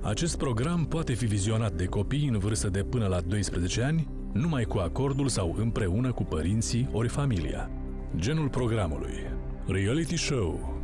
Acest program poate fi vizionat de copii în vârstă de până la 12 ani, numai cu acordul sau împreună cu părinții ori familia. Genul programului: reality show,